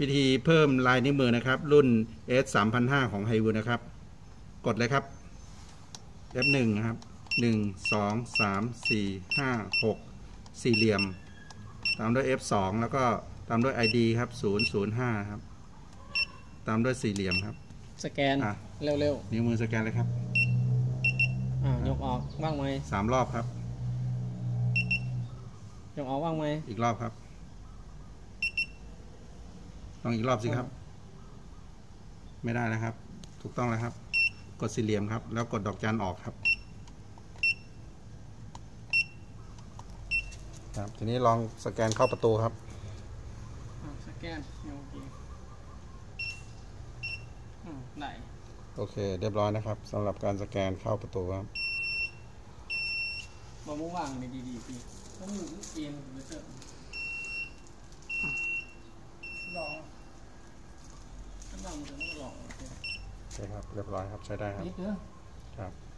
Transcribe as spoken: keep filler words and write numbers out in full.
วิธีเพิ่มลายนิ้วมือนะครับรุ่น เอส สามพันห้าร้อย ของไฮวูดนะครับกดเลยครับ เอฟ หนึ่ง นะครับหนึ่ง สอง สาม สี่ ห้า หก สี่เหลี่ยมตามด้วย เอฟ สอง แล้วก็ตามด้วย ไอ ดี ครับศูนย์ ศูนย์ ห้าครับตามด้วยสี่เหลี่ยมครับสแกนเร็วๆนิ้วมือสแกนเลยครับอ่ายกออกว่างไหมสามรอบครับยกออกว่างไหมอีกรอบครับต้องอีกรอบสิครับไม่ได้นะครับถูกต้องแล้วครับกดสี่เหลี่ยมครับแล้วกดดอกจันออกครับครับทีนี้ลองสแกนเข้าประตูครับสแกนโอเคไหนโอเคเรียบร้อยนะครับสำหรับการสแกนเข้าประตูครับมามุ่งวางในดีๆพี่ต้องอยู่เอียงหรือเปล่าลองลองจะต้องลองโอเคใช่ครับเรียบร้อยครับใช้ได้ครับครับ